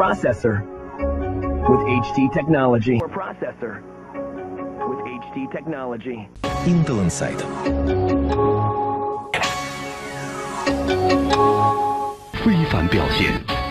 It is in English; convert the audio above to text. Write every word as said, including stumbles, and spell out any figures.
processor with H T technology. Core processor with H T technology. Intel Inside. 非凡表现。